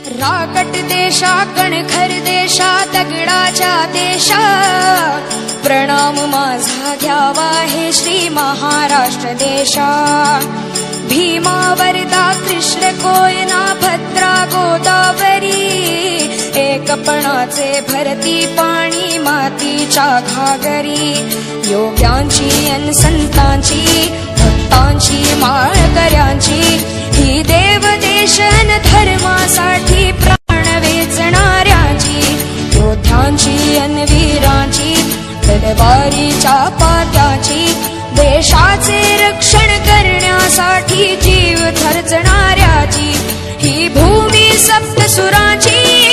राकट देशा कणखर देशा दगडाच्या देशा प्रणाम माझा घ्यावा हे श्री महाराष्ट्र देशा। भीमा वरदा कृष्ण कोयना भद्रा गोदावरी एकपणाचे भरती पाणी मातीच्या घागरी। योग्यांची अन संतांची भक्तांची माळकऱ्यांची ही देव देशन धर्मासाठी प्राण वेचणाऱ्यांची। योद्ध्यांची अन वीरांची तलवारीच्या पात्याची देशाचे रक्षण करण्यासाठी जीव खर्चणाऱ्याची। ही भूमी सप्तसुरांची